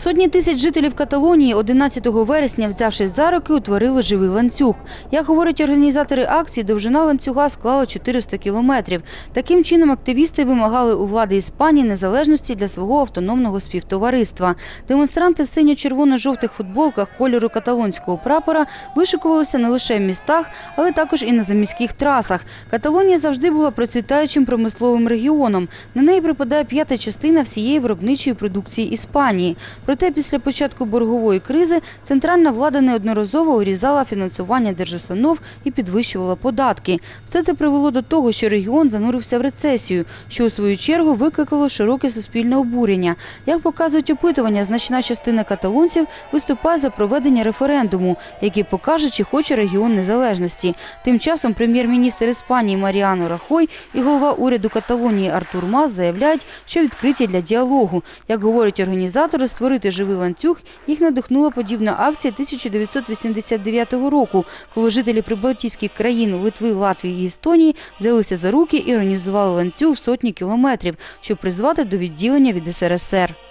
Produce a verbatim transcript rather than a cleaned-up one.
Сотні тисяч жителів Каталонії одинадцятого вересня, взявшись за руки, утворили живий ланцюг. Як говорять організатори акції, довжина ланцюга склала чотириста кілометрів. Таким чином активісти вимагали у влади Іспанії незалежності для свого автономного співтовариства. Демонстранти в синьо-червоно-жовтих футболках кольору каталонського прапора вишикувалися не лише в містах, але також і на заміських трасах. Каталонія завжди була процвітаючим промисловим регіоном. На неї припадає п'ята частина всієї виробничої продукції Іспанії. Проте після початку боргової кризи центральна влада неодноразово урізала фінансування держустанов і підвищувала податки. Все це привело до того, що регіон занурився в рецесію, що у свою чергу викликало широке суспільне обурення. Як показують опитування, значна частина каталонців виступає за проведення референдуму, який покаже, чи хоче регіон незалежності. Тим часом прем'єр-міністр Іспанії Маріано Рахой і голова уряду Каталонії Артур Мас заявляють, що відкриті для діалогу. Як говорять організатори, створити живий ланцюг їх надихнула подібна акція тисяча дев'ятсот вісімдесят дев'ятого року, коли жителі прибалтійських країн Литви, Латвії і Естонії взялися за руки і організували ланцюг в сотні кілометрів, щоб призвати до відділення від ес ер ес ер.